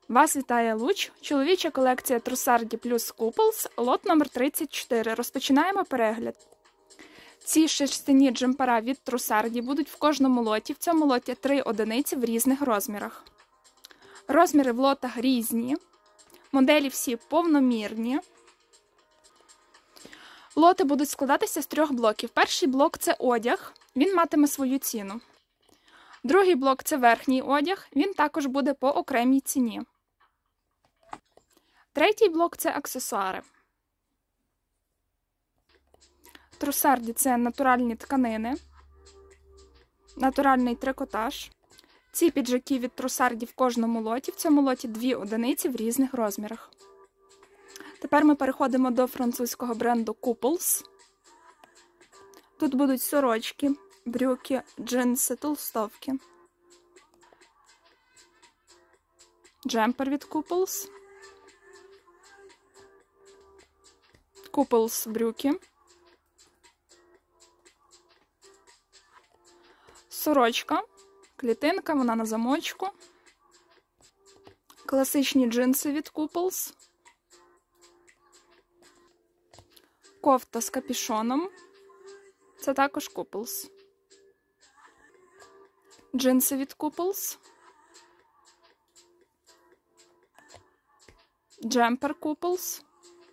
Вас вітає Луч, чоловіча колекція Трусарді плюс Куполс, лот номер 34. Розпочинаємо перегляд. Ці шерстяні джемпера від Трусарді будуть в кожному лоті. В цьому лоті 3 одиниці в різних розмірах. Розміри в лотах різні. Моделі всі повномірні. Лоти будуть складатися з 3 блоків. Перший блок – це одяг, він матиме свою ціну. Другий блок – це верхній одяг, він також буде по окремій ціні. Третій блок – це аксесуари. Трусарді – це натуральні тканини, натуральний трикотаж. Ці піджаки від Трусарді в кожному лоті. В цьому лоті 2 одиниці в різних розмірах. Тепер ми переходимо до французького бренду Куполс. Тут будуть сорочки, брюки, джинси, толстовки. Джемпер від Куполс. Куполс брюки. Сорочка, клітинка, вона на замочку. Класичні джинси від Куполс. Кофта з капюшоном. Це також Куполс. Джинси від Куполс. Джемпер Куполс.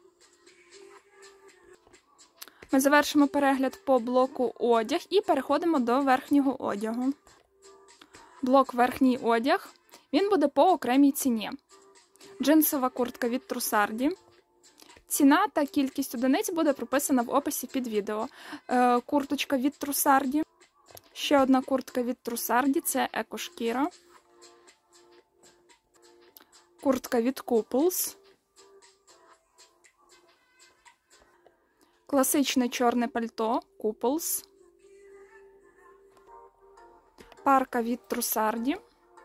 Ми завершимо перегляд по блоку одяг і переходимо до верхнього одягу. Блок верхній одяг, він буде по окремій ціні. Джинсова куртка від Трусарді. Ціна та кількість одиниць буде прописана в описі під відео. Курточка від Трусарді. Ще одна куртка від Трусарді, це екошкіра. Куртка від Куполс. Класичне чорне пальто Куполс. Парка від Трусарді.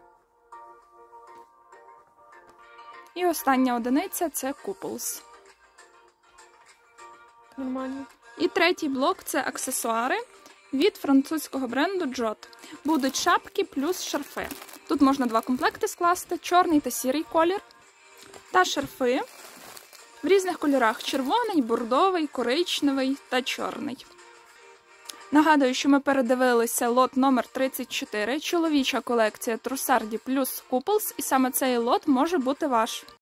І остання одиниця – це Куполс. Нормально. І третій блок – це аксесуари від французького бренду Jot. Будуть шапки плюс шарфи. Тут можна 2 комплекти скласти – чорний та сірий колір. Та шарфи в різних кольорах – червоний, бордовий, коричневий та чорний. Нагадую, що ми передивилися лот номер 34, чоловіча колекція Трусарді плюс Куполс, і саме цей лот може бути ваш.